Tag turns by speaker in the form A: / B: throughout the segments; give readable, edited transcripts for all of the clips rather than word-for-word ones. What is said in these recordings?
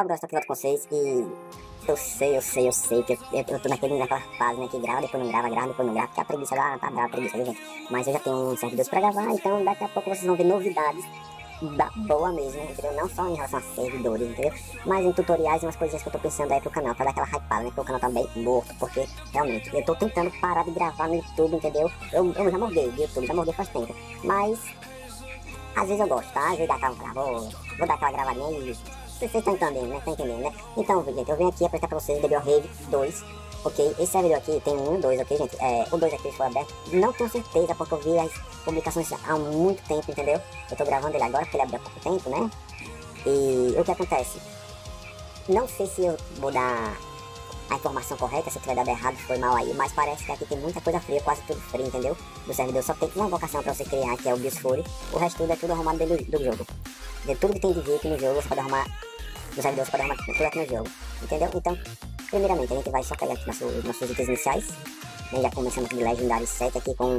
A: Gabriel, estou aqui com vocês e eu sei que eu tô naquela fase, né, que grava, depois não grava, depois não grava, porque a preguiça lá tá brava, preguiça, viu, gente? Mas eu já tenho uns servidores pra gravar, então daqui a pouco vocês vão ver novidades da boa mesmo, entendeu? Não só em relação a servidores, entendeu? Mas em tutoriais e umas coisinhas que eu tô pensando aí pro canal, pra dar aquela hypada, né? Porque o canal tá bem morto, porque realmente eu tô tentando parar de gravar no YouTube, entendeu? Eu já morguei do YouTube, já morguei faz tempo, mas às vezes eu gosto, tá? Às vezes dá aquela, vou dar aquela gravadinha e vocês estão entendendo, né? Tá entendendo, né? Então, gente, eu venho aqui apresentar pra vocês o DBO Rave 2, ok? Esse servidor aqui tem um e 2, ok, gente? O 2 aqui foi aberto, não tenho certeza, porque eu vi as publicações há muito tempo, entendeu? Eu tô gravando ele agora, porque ele abriu há pouco tempo, né? E o que acontece? Não sei se eu vou dar a informação correta, se eu tiver dado errado, foi mal aí, mas parece que aqui tem muita coisa fria, quase tudo frio, entendeu? Do servidor só tem uma invocação pra você criar, que é o Bios Fury, o resto tudo é tudo arrumado dentro do jogo. De tudo que tem de VIP no jogo, você pode arrumar, no servidor você pode arrumar tudo aqui no jogo, entendeu? Então, primeiramente, a gente vai só pegar aqui nossos itens iniciais, né? Já começamos de Legendary 7 aqui com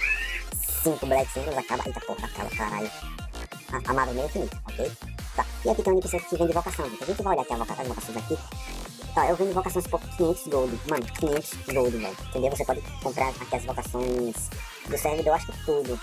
A: 5 Black Singles, acaba, eita porra, acaba, caralho, amável meio infinito, ok? Tá, e aqui tem um NPC que vem de invocação, gente. A gente vai olhar aqui as invocações aqui. Tá, eu vendo invocações por 500 gold, mano, 500 gold, velho, entendeu? Você pode comprar aqui as invocações do servidor, acho que tudo,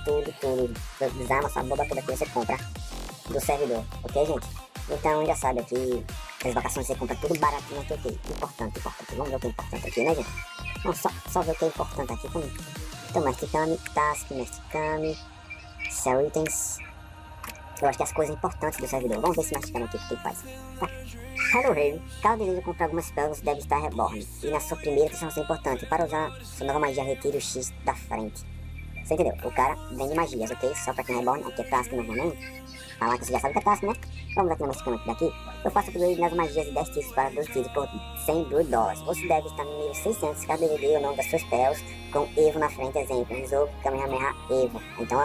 A: desarma sua boba toda que você compra do servidor, ok, gente? Então já sabe aqui, as invocações você compra tudo baratinho aqui, ok? Importante, vamos ver o que é importante aqui, né, gente? Vamos só ver o que é importante aqui comigo. Então, Mestre Kami, Task, Mestre Kami, Sell Itens. Eu acho que as coisas importantes do servidor. Vamos ver se Mestre Kami aqui, o que faz. Tá. Hello Rave, caso deseja comprar algumas spells, você deve estar reborn. E na sua primeira questão é importante, para usar sua nova magia, retire o X da frente. Você entendeu? O cara vende magias, ok? Só pra quem é reborn, aqui é Task normalmente. Falar que você já sabe que é Task, né? Vamos aqui no Mestre Kami daqui. Eu faço upgrade nas magias de 10 títulos para 12 títulos por 100 Blue Dollars. Você deve estar no nível 600 caso DVD o nome das suas spells com Evo na frente, exemplo. Rizou, Kamehameha, Evo. Então,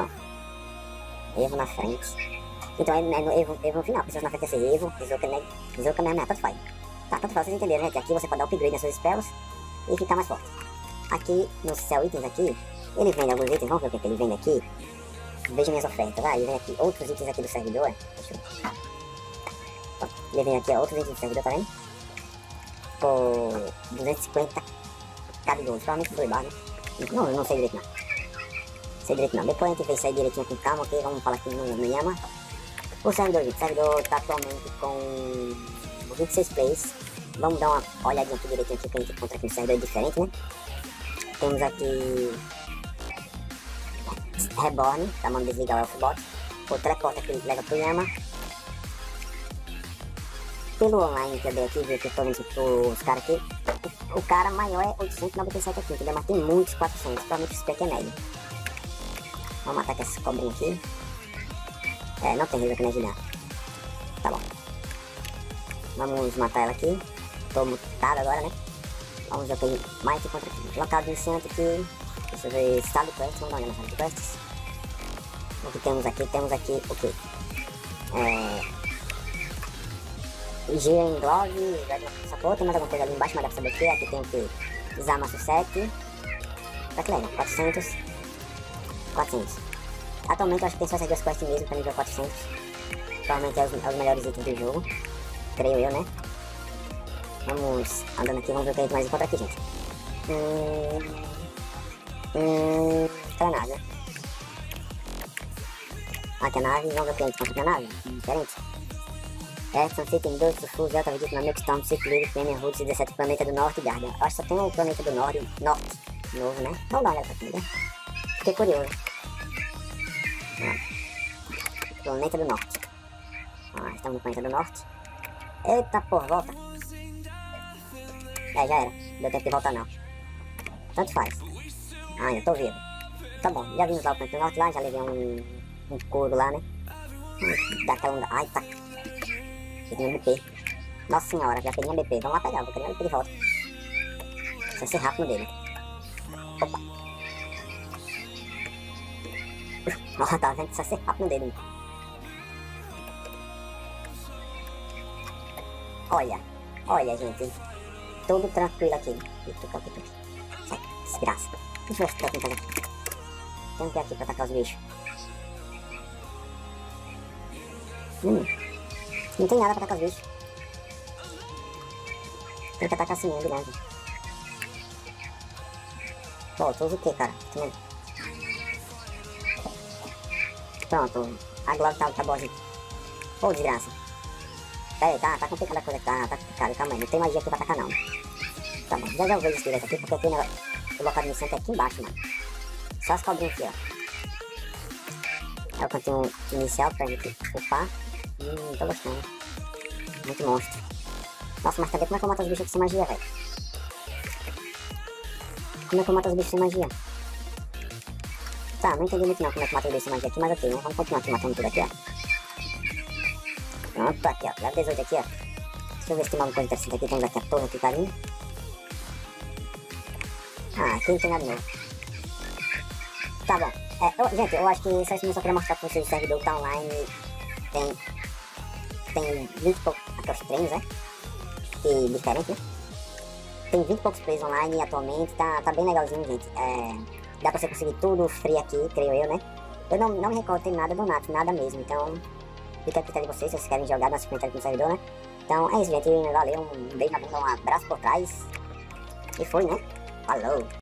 A: ó, Evo na frente. Então é no Evo no final, pessoas na frente desse Evo, Rizou, Kamehameha, tanto faz. Tá, tanto faz, vocês entenderam, né? Que aqui você pode dar upgrade nas suas spells e ficar mais forte. Aqui, no Sell Itens aqui, ele vende alguns itens, vamos ver o que ele vende aqui. Veja minhas ofertas, vai, ele vem aqui outros itens aqui do servidor, deixa eu ver. Ó, ele vem aqui, ó, outros itens do servidor, tá vendo? Por 250 cada gold, provavelmente 2 bar, né? Não sei direito não. Depois a gente vê isso aí direitinho com calma, ok? Vamos falar aqui no Yama. O servidor tá atualmente com 26 plays. Vamos dar uma olhadinha aqui direitinho aqui, que a gente encontra aqui no servidor diferente, né? Temos aqui Reborn, tá mandando desligar o Elfbot. O teleporte aqui leva pro Yama. Pelo online que eu dei aqui, viu que eu tô vendo os caras aqui. O cara maior é 897 aqui, entendeu? Mas tem muitos 400, provavelmente o spec é médio. Vamos matar com essa cobrinha aqui. Não tem risco aqui na girar. Tá bom. Vamos matar ela aqui. Tô mutado agora, né? Vamos ver o que mais encontra aqui. Local de iniciante aqui. Deixa eu ver. Estado Quest. Vamos dar uma olhada na sala de quests. O que temos aqui? Temos aqui o que? Gear Glove. Essa porra. Tem mais alguma coisa ali embaixo, mas dá pra saber o que. Aqui tem o que? Desarma Sussec. Tá que legal. 400. Atualmente eu acho que tem só essas duas quests mesmo pra nível 400. Provavelmente é os melhores itens do jogo. Creio eu, né? Vamos andando aqui, vamos ver o que a gente mais encontra aqui, gente. Aquela nave, né? Aqui a nave, vamos ver o que a gente encontra aqui a nave. Diferente. Sunset tem 2 Sulfurs, Delta Vedito, Namek Storm, Ciclone, Premier Roots, 17 Planeta do Norte e Guardian. Acho que só tem o Planeta do Norte novo, né? Vamos dar uma olhada pra aqui, né? Fiquei curioso. Planeta do Norte. Estamos no Planeta do Norte. Eita porra, volta. Já era. Deu tempo de voltar não. Tanto faz. Ainda tô vivo. Tá bom, já vimos lá o Planeta do Norte lá, já levei um couro lá, né? Dá aquela onda. Ai, tá. Peguei um BP. Nossa senhora, já peguei um BP. Vamos lá pegar, vou pegar um BP de volta. Precisa ser rápido dele. Opa. Nossa, tá vendo? Precisa ser rápido dele. Olha, gente. Todo tranquilo aqui. Sai, desgraça. Deixa eu ver se tem aqui. Tem um que aqui pra atacar os bichos. Não tem nada pra atacar os bichos. Tem que atacar assim mesmo, né, gente? Pô, tu usa o que, cara? Pronto, a Glock tá boa, gente. Pô, desgraça. Pera aí, tá complicada a coisa, tá complicado, calma aí, não tem magia aqui pra atacar não. Tá bom, já eu vejo esse direito aqui, porque aqui o local de missão é aqui embaixo, mano. Só as cobrinhas aqui, ó. É o cantinho inicial pra gente upar. Tô gostando. Muito monstro. Nossa, mas cadê como é que eu mato os bichos aqui sem magia, velho? Como é que eu mato os bichos sem magia? Tá, não entendi muito não como é que mata os bichos sem magia aqui, mas ok, né? Vamos continuar aqui matando tudo aqui, ó. Pronto, aqui, ó. Level 18 aqui, ó. Deixa eu ver se tem alguma coisa interessante aqui. Temos aqui a torre aqui, carinho. Ah, aqui não tem nada novo. Tá bom. Gente, eu acho que só isso mesmo só queria mostrar pra vocês o servidor que tá online. Tem 20 e poucos. Aqui os treinos, né? Que diferente, né? Tem 20 e poucos players online atualmente. Tá bem legalzinho, gente. Dá pra você conseguir tudo free aqui, creio eu, né? Eu não me recordo de nada do NAT, nada mesmo. Então, fica a critério de vocês se vocês querem jogar nosso comentário aqui no servidor, né? Então é isso, gente. Valeu. Um beijo na bunda, um abraço por trás. E foi, né? Falou!